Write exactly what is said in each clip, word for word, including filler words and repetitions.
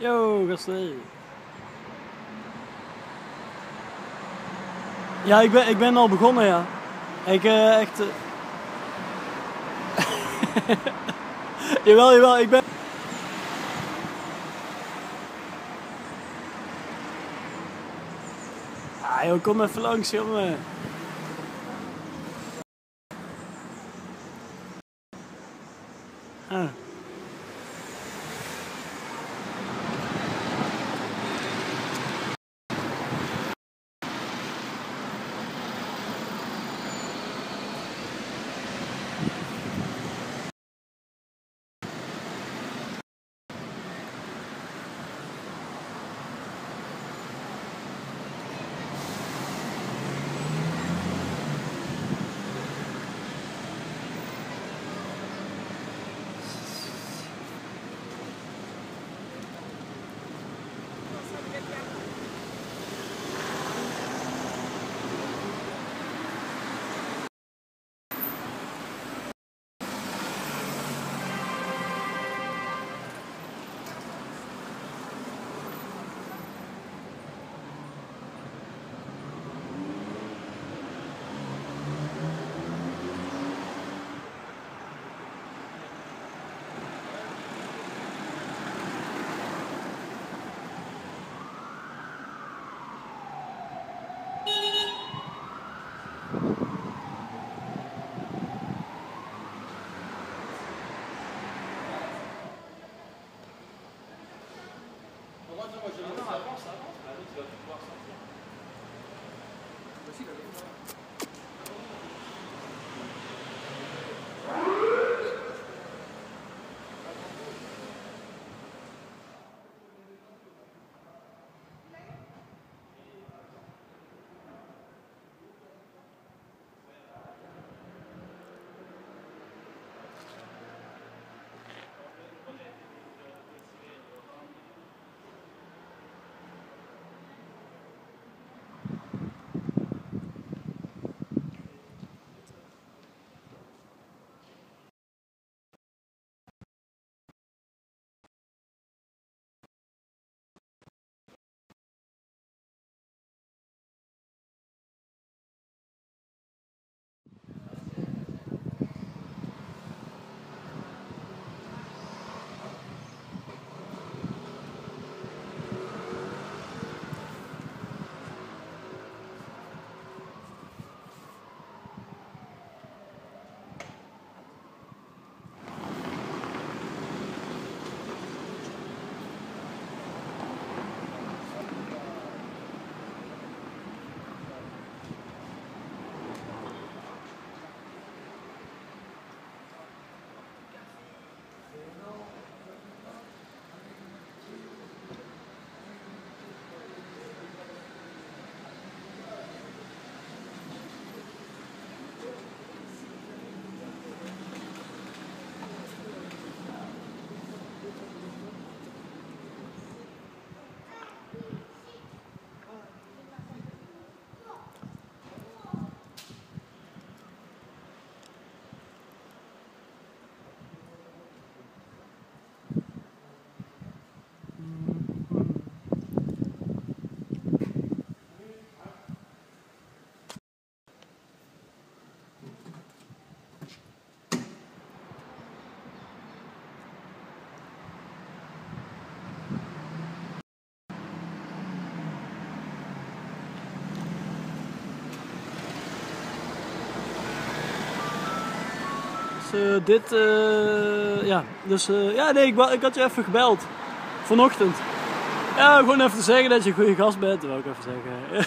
Yo, gasten. Ja, ik ben, ik ben al begonnen, ja. Ik uh, echt... Uh... jawel, jawel, ik ben... Ah joh, kom even langs, jongen. Ah. Uh, dit, uh, ja, dus uh, ja, nee, ik, ik had je even gebeld. Vanochtend. Ja, gewoon even te zeggen dat je een goede gast bent, wil ik even zeggen.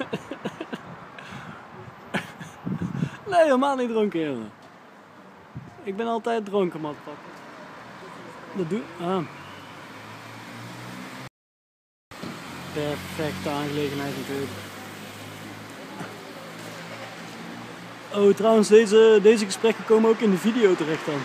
Nee, helemaal niet dronken, jongen. Ik ben altijd dronken, motherfucker. Dat doe ik. Ah. Perfecte aangelegenheid natuurlijk. Oh, trouwens, deze, deze gesprekken komen ook in de video terecht dan.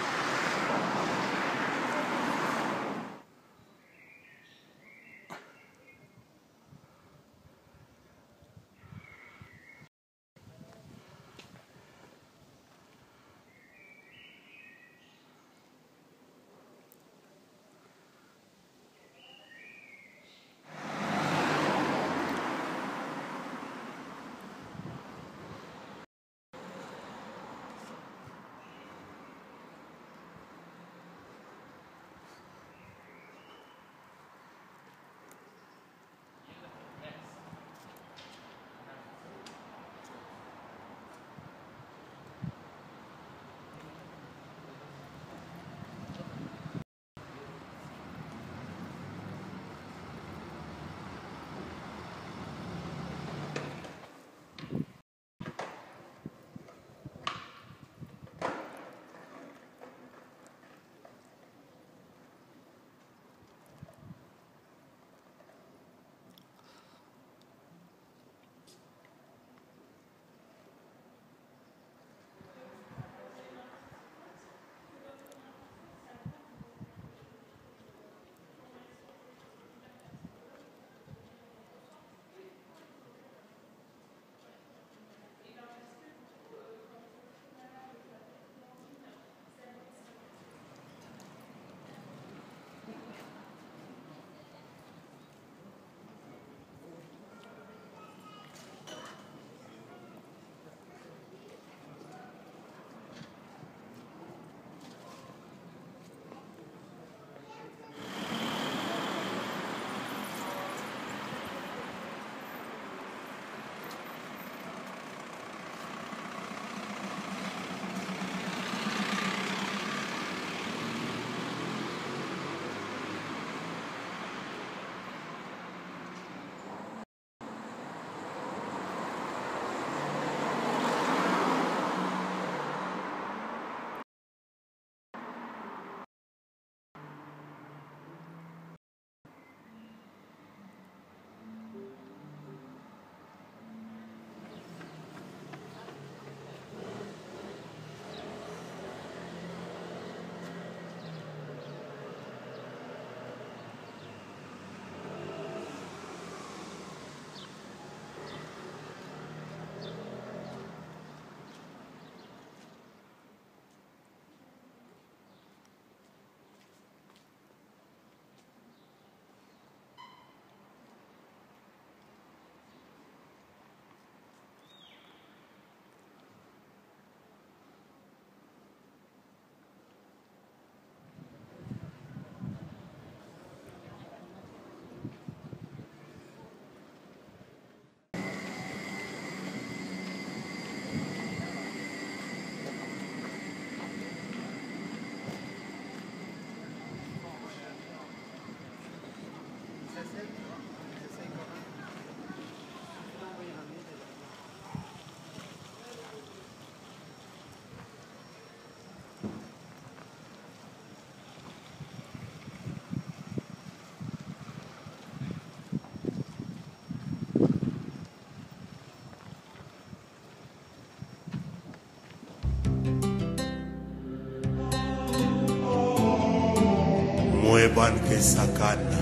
Moeban ke sakana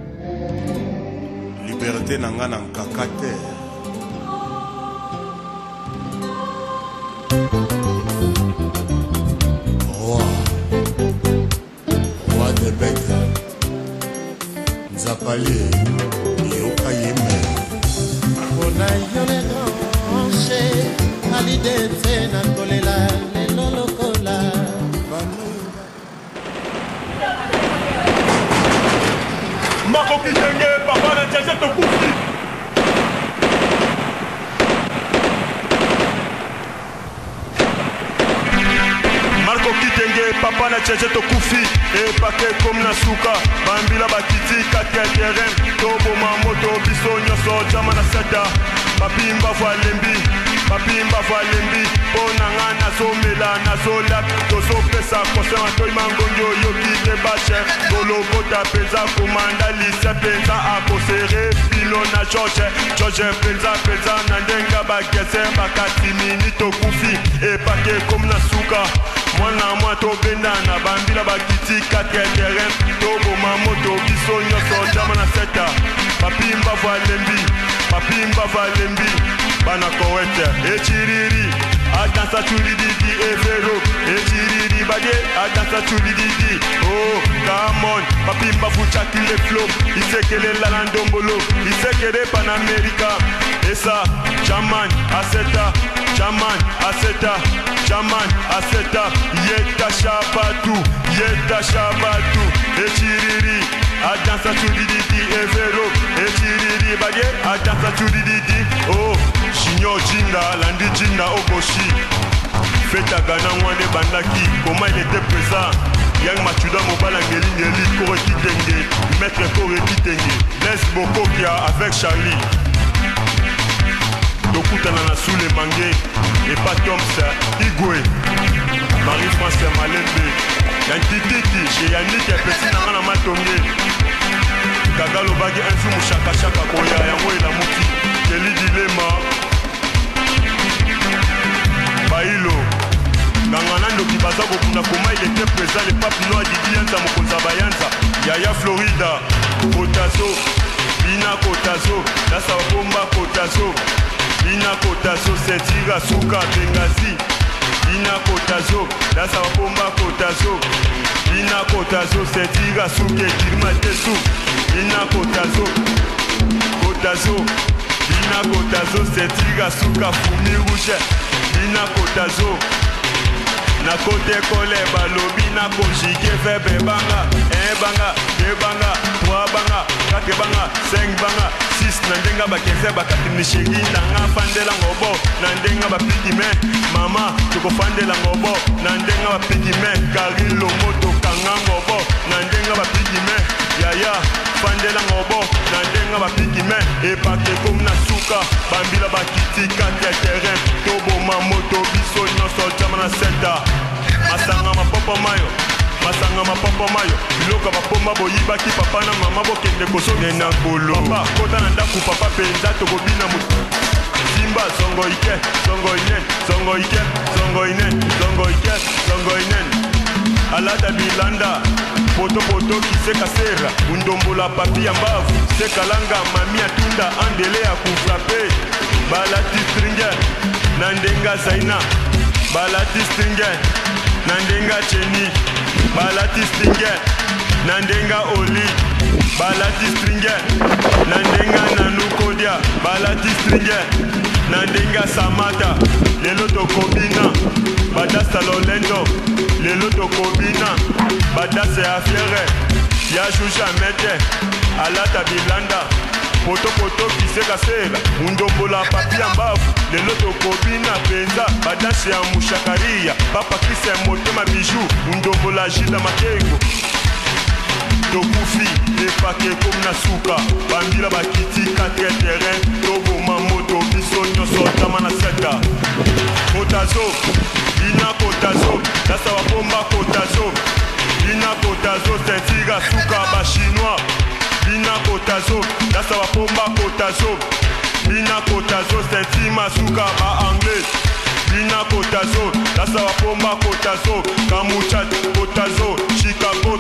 liberté nanga na nkakate Roi Roi de bête Nzapali Yoka yeme Ona yole granche Alide tena kolela Lelo lokola Marco Kitenge, papa na tchèche te koufi. Marco Kitenge, papa na tchèche te koufi. Et paquet comme na souka, bambila bakiti, kake terrain. Tobo mamoto, biso nyoso, jama na seta. Papi mbafu alembi, papi mbafu alembi. Bonanga na somela, na solak. Toso pesa, kose matoi mangonyo, yoki te bache. Golo kota peza, komanda lise penza. Akosere, pilo na George. George penza, penza, nandenga bagese, bakati minito kufi. Et paquet comme na souka. Mwana mwa to benda na bambila bakiti kate terrain. Tobo mamoto, biso nyoso, jama na seta. Papi mbafu alembi, papi mbafu alembi. Bana kowete, echiriri. Adansa chulididi evero echiriri bade adansa chulididi oh come on papi mbafu chakile flow isekele lalandombolo isekele pan America esa jaman aseta jaman aseta jaman aseta yeta shabatu yeta shabatu echiriri adansa chulididi evero echiriri bade adansa chulididi oh Shinyo Jinda, Landi Jinda, Okoshi. Feta Gana Wande Bandaki, comment il était présent. Yang Machuda Mobala Ngeli Ngeli, Kore Kitenge, Maître Kore Kitenge, Les Bokokia avec Charlie. Dokutana na Soule Mangé, et pas Tomsa, Igwe, Marie-France Malembe, Yantitiki, chez Yannick et Pessi Nangana Matonge. Kagalo Bagi Enzu Mouchaka Chaka Koya, Yango et la Mouki, Kelly Dilema. Bailo Ganganando qui baza kokunda koma il était présent le pape noir Didi Yanza Mokonza Bayanza Yaya Florida Kotazo Bina Kotazo Dasa Bomba Kotazo Bina Kotazo Setira Suka Bengazi Bina Kotazo Dasa Bomba Kotazo Bina Kotazo Setira Suke Kirma Tesu Bina Kotazo Kotazo Bina Kotazo Setira Suka Fumi Rouge Bina Kotazo Na kote kole balobi na konjike febe banga un banga, deux banga, trois banga, quatre banga, cinq banga, six nandenga bakeze bakati mishigi nanga fandela ngobo nandenga bapiki me mama tuko fandela ngobo nandenga bapiki me karilo moto kanga ngobo nandenga bapiki me yaya fandela ngobo nandenga bapiki me epake kom na suka bambila bakiti kate terrain tobo mamoto biso nyonso jama na seta masanga mapopo mayo masanga mapopo mayo biloko bapomba boyibaki papa na mama bokende kosone na kolo papa kota na ndaku papa penza tokobina mutu simba zongo ike zongo inen zongo ike zongo inen zongo ike zongo inen alada bilanda poto poto kiseka sera undombola papi ya mbavu sekalanga mami atunda andele ya kufrape balati stringer nandenga zaina balati stringer nandenga cheni balati stringer nandenga oli balati stringer nandenga nanukodia balati stringer nandenga samata lelo tokobina badasa lolendo lelo tokobina badasa ya fiere ya shusha mete alata bilanda poto poto kiseka sera undombola papi ya mbavu lelo tokobina penza badasi ya mushakaria papa kise motema bijou undombola jida makengo tokufi epake kom na suka bambila bakiti katre terrain toboma moto biso nyonso tama na seta kotazo ina kotazo dasa wapomba kotazo ina kotazo sentiga suka bachinois Bina kotazo, dasa wapomba kotazo Bina kotazo, senti masuka ba anglais Bina kotazo, dasa wapomba kotazo Kamuchat kotazo, Chicago trois cent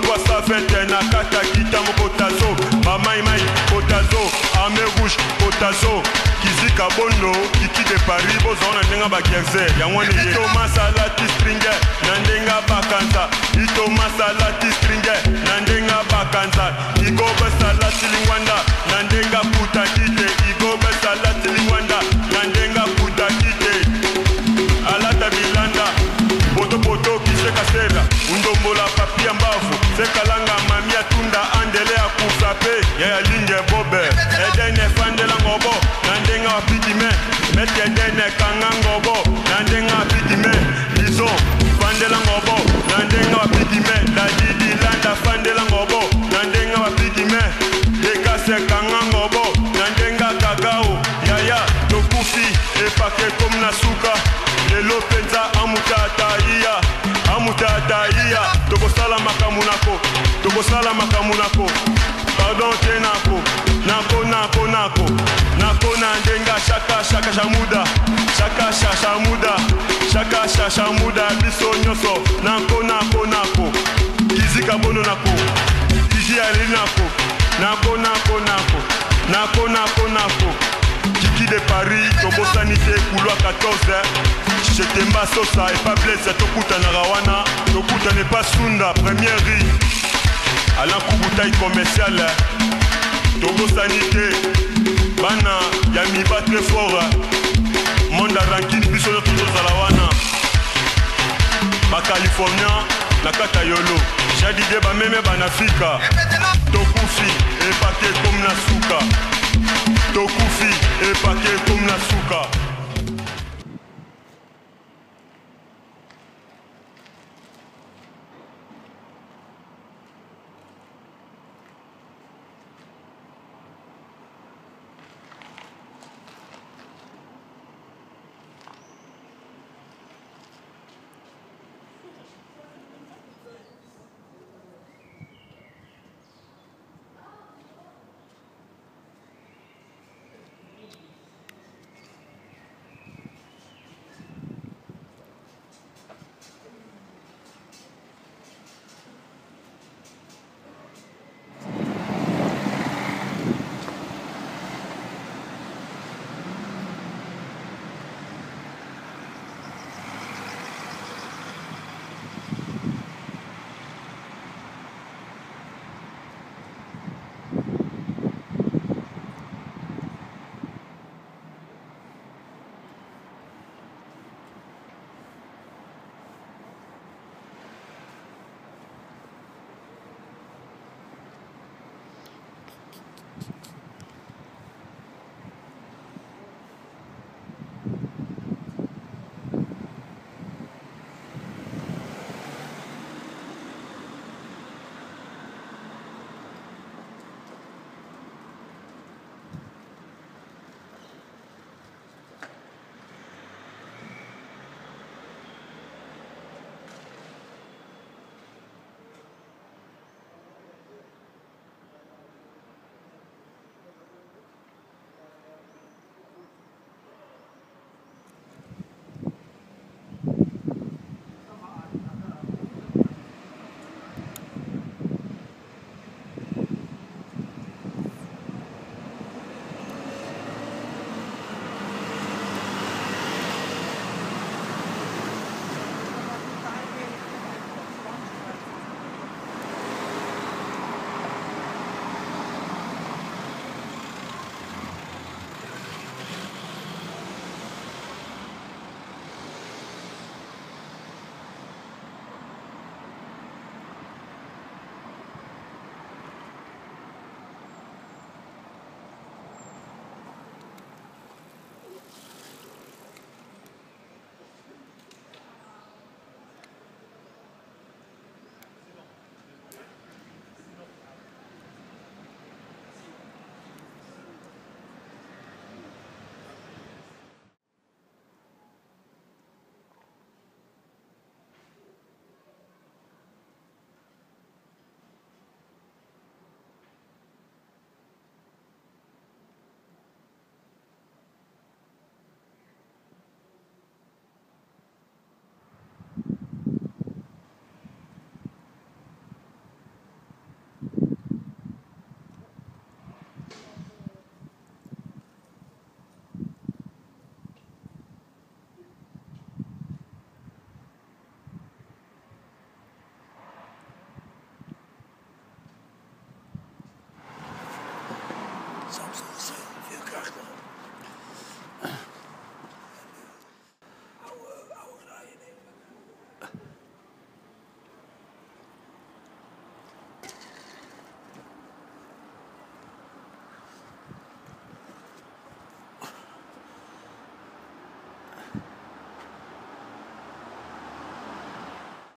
fete na kata kitambo kotazo mamaimai kotazo armée rouge kotazo kizika bondo kiki de Paris bozona ndenga bakerze yangwani ito masalati stringer na ndenga bakanza ito masalati stringer na ndenga bakanza igobe salati lingwanda na ndenga puta kite igobe salati lingwanda na ndenga puta kite alata bilanda poto poto kiseka sera undombola papia mbavu sekalanga mamia tunda andele ya kusape ya linge bobe edene fandela ngobo na ndenga wapigime meti edene kanga ngobo na ndenga wapigime lizo fandela ngobo na ndenga wapigime dadidi landa fandela ngobo na ndenga wapigime dekase kanga ngobo na ndenga kakao yaya tokufi epake kom na suka lelo penza amutata iya amutata iya tokosala makamunako tokosala makamunako pardon te nako nako nako nako nako na ndenga shaka shaka shamuda shaka shaka shamuda shaka shaka shamuda biso nyoso nako nako nako kizika bono nako kiji ali nako nako nako nako nako nako nako Kiki de Paris tobosanite couloir quatorze Chetemba sosa et pas blesse tokuta na rawana tokuta ne pas sunda première rue Alain Kouboutaï commercial tobosanite bana ya miba très fort monde rankini biso na toujours à la wana ba californien na kata yolo jadide ba meme banafika tokufi et paquet comme na suka tokufi et paquet comme na suka